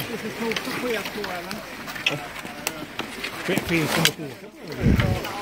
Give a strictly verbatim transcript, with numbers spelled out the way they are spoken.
Det är så svårt att ske på eller? Finns det något åka på?